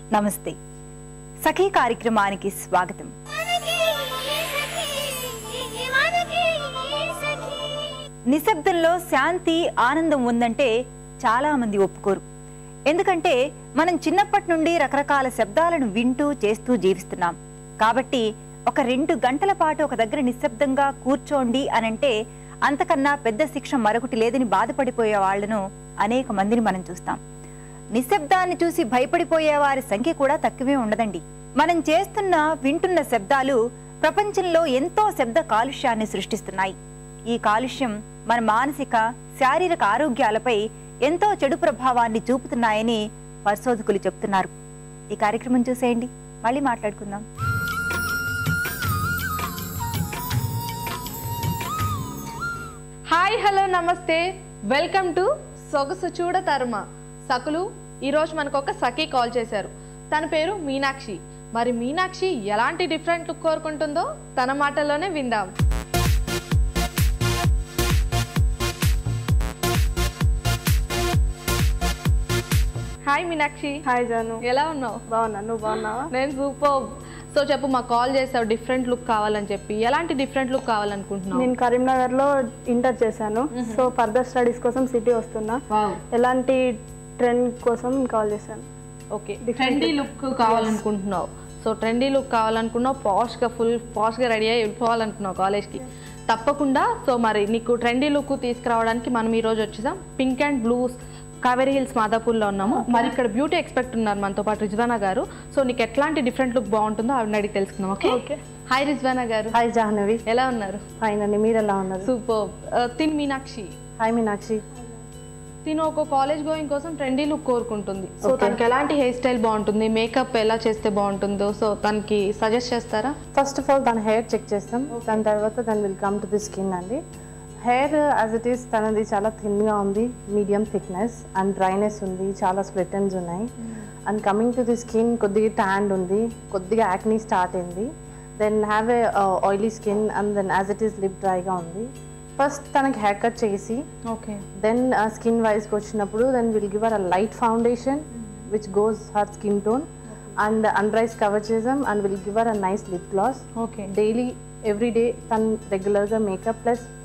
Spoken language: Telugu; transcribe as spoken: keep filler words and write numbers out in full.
నమస్తే సఖీ కార్యక్రమానికి స్వాగతం. నిశ్శబ్దంలో శాంతి ఆనందం ఉందంటే చాలా మంది ఒప్పుకోరు. ఎందుకంటే మనం చిన్నప్పటి నుండి రకరకాల శబ్దాలను వింటూ చేస్తూ జీవిస్తున్నాం. కాబట్టి ఒక రెండు గంటల పాటు ఒక దగ్గర నిశ్శబ్దంగా కూర్చోండి అనంటే అంతకన్నా పెద్ద శిక్ష మరొకటి లేదని బాధపడిపోయే వాళ్లను అనేక మందిని మనం చూస్తాం. నిశ్శబ్దాన్ని చూసి భయపడిపోయే వారి సంఖ్య కూడా తక్కువే ఉండదండి. మనం చేస్తున్న వింటున్న శబ్దాలు ప్రపంచంలో ఎంతో శబ్ద కాలుష్యాన్ని సృష్టిస్తున్నాయి. ఈ కాలుష్యం మన మానసిక శారీరక ఆరోగ్యాలపై ఎంతో చెడు ప్రభావాన్ని చూపుతున్నాయని పరిశోధకులు చెప్తున్నారు. ఈ కార్యక్రమం చూసేయండి, మళ్ళీ మాట్లాడుకుందాం. హాయ్, హలో, నమస్తే, వెల్కమ్ టు సొగసు చూడ తర్మ. సకులు, ఈరోజు మనకు ఒక సఖీ కాల్ చేశారు. తన పేరు మీనాక్షి. మరి మీనాక్షి ఎలాంటి డిఫరెంట్ లుక్ కోరుకుంటుందో తన మాటల్లోనే విందాం. హాయ్ మీనాక్షి. హాయ్ జాను, ఎలా ఉన్నావు? బాగున్నా, నువ్వు బాగున్నావా? నేను సూపర్. సో చెప్పు, మా కాల్ చేసావు డిఫరెంట్ లుక్ కావాలని చెప్పి. ఎలాంటి డిఫరెంట్ లుక్ కావాలనుకుంటున్నావు? నేను కరీంనగర్ లో ఇంటర్ చేశాను. సో ఫర్దర్ స్టడీస్ కోసం సిటీ వస్తున్నా. ఎలాంటి ట్రెండ్ కోసం కాల్ చేశాను. ఓకే, ట్రెండీ లుక్ కావాలనుకుంటున్నావు. సో ట్రెండీ లుక్ కావాలనుకున్నావు, పాష్గా ఫుల్ పాష్గా రెడీ అయ్యి వెళ్ళిపోవాలనుకున్నావు కాలేజ్కి. తప్పకుండా. సో మరి నీకు ట్రెండీ లుక్ తీసుకురావడానికి మనం ఈరోజు వచ్చేసాం pink and blues Kaveri hills మాదాపూర్లో ఉన్నాము. మరి ఇక్కడ బ్యూటీ ఎక్స్పర్ట్ ఉన్నారు మనతో పాటు, రిజ్వానా గారు. సో నీకు ఎట్లాంటి డిఫరెంట్ లుక్ బాగుంటుందో ఆవిడని అడిగి తెలుసుకుందాం. ఓకే ఓకే హాయ్ రిజ్వానా గారు. హాయ్ జాహ్నవి, ఎలా ఉన్నారు? ఫైన్ అండి, మీరు ఎలా ఉన్నారు? సూపర్. తిన్ మీనాక్షి. హాయ్ మీనాక్షి. తిను ఒక కాలేజ్ గోయింగ్ కోసం ట్రెండీ లుక్ కోరుకుంటుంది. సో తనకి ఎలాంటి హెయిర్ స్టైల్ బాగుంటుంది, మేకప్ ఎలా చేస్తే బాగుంటుందో సో తనకి సజెస్ట్ చేస్తారా? ఫస్ట్ ఆఫ్ ఆల్ దాని హెయిర్ చెక్ చేస్తాం, దాని తర్వాత దాని will come to the skin అండి. హెయిర్ యాజ్ ఇట్ ఈస్ తనది చాలా థిన్గా ఉంది, మీడియం థిక్నెస్ అండ్ డ్రైనెస్ ఉంది, చాలా స్ప్లిట్ ఎండ్స్ ఉన్నాయి. And coming to the skin కొద్దిగా ట్యాన్ ఉంది, కొద్దిగా యాక్నీ స్టార్ట్ అయింది. Then have a oily skin and then as it is lip డ్రైగా ఉంది. ఫస్ట్ తనకి హెయిర్ కట్ చేసి ఓకే దెన్ స్కిన్ వైజ్కి వచ్చినప్పుడు then will give her a light foundation which goes her skin tone and under eyes cover చేసాం and will give her a nice lip gloss. Okay, daily every day తను రెగ్యులర్గా మేకప్ ప్లస్